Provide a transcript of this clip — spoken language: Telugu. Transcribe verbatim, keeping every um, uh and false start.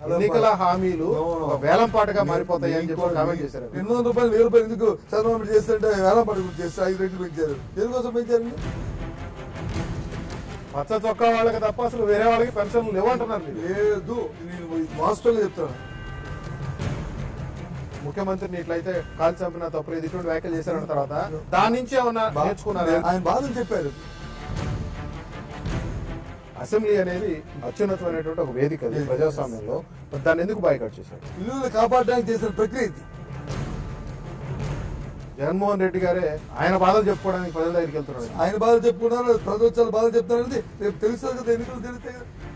ఎన్నికల హామీలు వేలం పాటగా మారిపోతాయి అని చెప్పి కామెంట్ చేశారు. రెండు వందల రూపాయలు వెయ్యి రూపాయలు ఎందుకు చంద్రబాబు చేస్తుంటే వేలం పాట చేస్తే ఐదు రెట్లు పెంచారు. దేనికోసం పెంచారండి? పచ్చ చొక్కా వాళ్ళకి తప్ప అసలు వేరే వాళ్ళకి పెన్షన్లు లేవంటున్నారు. లేదు, నేను వాస్తవంగా చెప్తాను. ముఖ్యమంత్రిని ఇట్లయితే కాల్ చంపిన తప్పుడు ఇటువంటి వ్యాఖ్యలు చేశారన్న తర్వాత దాని నుంచి ఏమన్నా నేర్చుకున్నారు? ఆయన బాధలు చెప్పారు. అసెంబ్లీ అనేది అత్యున్నతమైనటువంటి ఒక వేదిక, ప్రజాస్వామ్యంలో దాన్ని ఎందుకు బాయ్కాట్ చేశారు? ఇల్లు కాపాడడానికి చేసిన ప్రక్రియ ఇది. జగన్మోహన్ రెడ్డి గారే ఆయన బాధలు చెప్పుకోవడానికి ప్రజల దగ్గరికి వెళ్తున్నారు. ఆయన బాధలు చెప్పుకున్నారు, ప్రజలు బాధలు చెప్తారనేది రేపు తెలుస్తుంది కదా, ఎన్నికలు తెలుస్తాయి కదా.